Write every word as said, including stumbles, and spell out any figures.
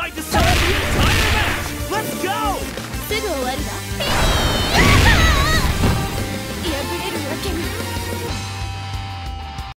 might decide the entire match. Let's go. すぐ終わるわ。